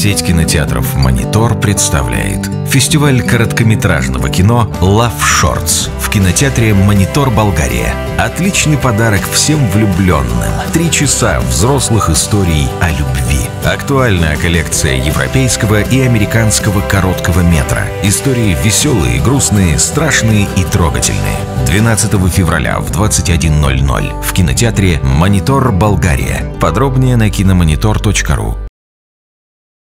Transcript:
Сеть кинотеатров «Монитор» представляет фестиваль короткометражного кино «Love Shorts» в кинотеатре «Монитор, Болгария». Отличный подарок всем влюбленным. 3 часа взрослых историй о любви. Актуальная коллекция европейского и американского короткого метра. Истории веселые, грустные, страшные и трогательные. 12 февраля в 21:00 в кинотеатре «Монитор, Болгария». Подробнее на киномонитор.ру.